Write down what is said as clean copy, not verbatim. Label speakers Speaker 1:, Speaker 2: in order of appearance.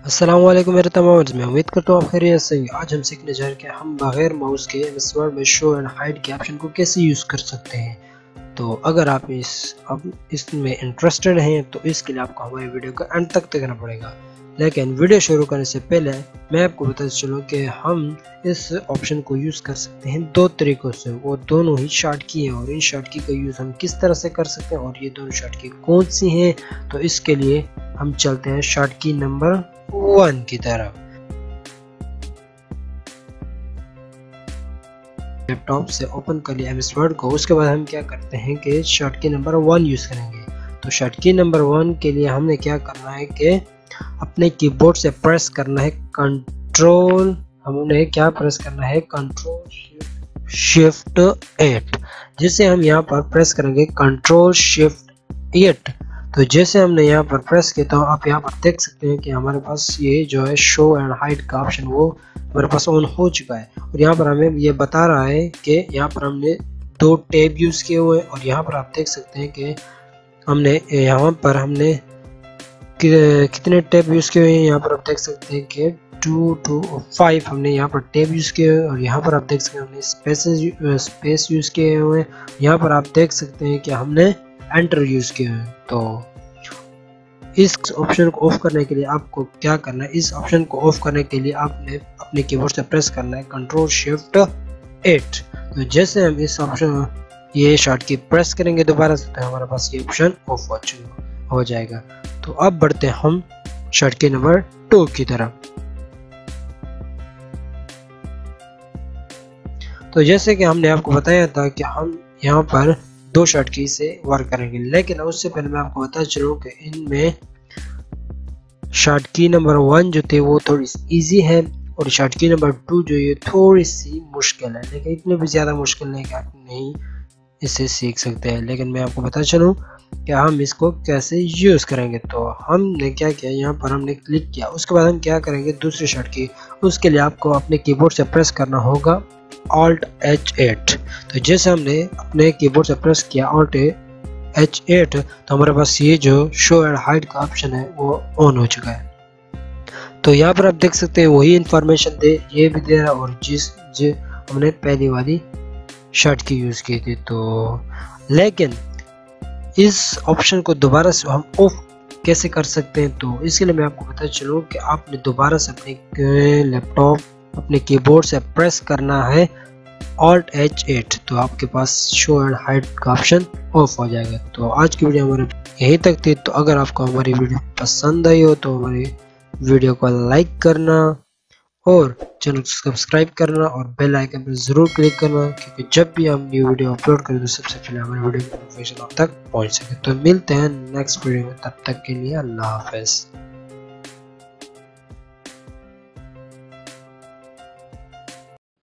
Speaker 1: अस्सलाम वालेकुम मेरे तमाम दोस्तों, मैं उम्मीद करता हूँ आप खैरियत से हैं। आज हम सीखने जा रहे हैं कि हम बगैर माउस के एमएस वर्ड में शो एंड हाइड के ऑप्शन को कैसे यूज़ कर सकते हैं। तो अगर आप इसमें इंटरेस्टेड हैं तो इसके लिए आपको हमारी वीडियो को एंड तक देखना पड़ेगा। लेकिन वीडियो शुरू करने से पहले मैं आपको बताता चलूँ कि हम इस ऑप्शन को यूज़ कर सकते हैं दो तरीक़ों से। वो दोनों ही शॉर्ट की हैं और इन शॉर्ट की का यूज़ हम किस तरह से कर सकते हैं और ये दोनों शॉर्ट की कौन सी हैं। तो इसके लिए हम चलते हैं शॉर्ट की नंबर 1 की तरफ। लैपटॉप से ओपन कर लिया एमएस वर्ड को। उसके बाद हम क्या करते हैं कि शॉर्ट की नंबर 1 यूज़ करेंगे। तो शॉर्ट की नंबर 1 के लिए हमने क्या करना है कि अपने कीबोर्ड से प्रेस करना है कंट्रोल, हमने क्या प्रेस करना है कंट्रोल शिफ्ट 8। जिसे हम यहाँ पर प्रेस करेंगे कंट्रोल शिफ्ट 8। तो जैसे हमने यहाँ पर प्रेस किया तो आप यहाँ पर देख सकते हैं कि हमारे पास ये जो है शो एंड हाइड का ऑप्शन वो हमारे पास ऑन हो चुका है। और यहाँ पर हमें ये बता रहा है कि यहाँ पर हमने 2 टैब यूज़ किए हुए हैं। और यहाँ पर आप देख सकते हैं कि हमने कितने टैब यूज़ किए हुए हैं। यहाँ पर आप देख सकते हैं कि 2 to 5 हमने यहाँ पर टैब यूज़ किए हुए हैं। और यहाँ पर आप देख सकते हैं हमने स्पेस यूज़ किए हुए हैं। यहाँ पर आप देख सकते हैं कि हमने एंटर यूज़ किए हुए हैं। तो इस ऑप्शन को ऑफ करने के लिए आपको क्या करना है, इस ऑप्शन को ऑफ करने के लिए आपने अपने कीबोर्ड से प्रेस करना है कंट्रोल शिफ्ट 8। तो जैसे हम इस ऑप्शन ये शॉर्ट की प्रेस करेंगे दोबारा से तो हमारे पास ये ऑप्शन ऑफ हो जाएगा। तो अब बढ़ते हैं हम शॉर्ट की नंबर 2 की तरफ। तो जैसे कि हमने आपको बताया था कि हम यहाँ पर 2 शॉर्ट की से वर्क करेंगे, लेकिन उससे पहले मैं आपको बता चलूँ कि इनमें शॉर्ट की नंबर 1 जो थे वो थोड़ी इजी है और शॉर्ट की नंबर 2 जो ये थोड़ी सी मुश्किल है, लेकिन इतनी भी ज़्यादा मुश्किल नहीं कि आप नहीं इसे सीख सकते हैं। लेकिन मैं आपको बता चलूँ कि हम इसको कैसे यूज़ करेंगे। तो हमने क्या किया, यहाँ पर हमने क्लिक किया। उसके बाद हम क्या करेंगे दूसरी शॉर्ट की, उसके लिए आपको अपने कीबोर्ड से प्रेस करना होगा Alt H8। तो जैसे हमने अपने कीबोर्ड से प्रेस किया Alt H8 तो हमारे पास ये जो शो एंड हाइड का ऑप्शन है वो ऑन हो चुका है। तो यहाँ पर आप देख सकते हैं वही इंफॉर्मेशन ये भी दे रहा है और जो हमने पहली वाली शॉर्ट की यूज़ की थी। तो लेकिन इस ऑप्शन को दोबारा से हम ऑफ कैसे कर सकते हैं, तो इसके लिए मैं आपको बता चलूँ कि आपने दोबारा से अपने लैपटॉप अपने कीबोर्ड से प्रेस करना है Alt H8। तो आपके पास शो एंड हाइड का ऑप्शन ऑफ हो जाएगा। तो आज की वीडियो हमारे यहीं तक थी। तो अगर आपको हमारी वीडियो पसंद आई हो तो हमारी वीडियो को लाइक करना और चैनल को सब्सक्राइब करना और बेल आइकन पर ज़रूर क्लिक करना, क्योंकि जब भी हम न्यू वीडियो अपलोड करें तो सबसे पहले हमारी वीडियो की नोटिफिकेशन आप तक पहुँच सके। तो मिलते हैं नेक्स्ट वीडियो में, तब तक के लिए अल्लाह हाफ़िज़।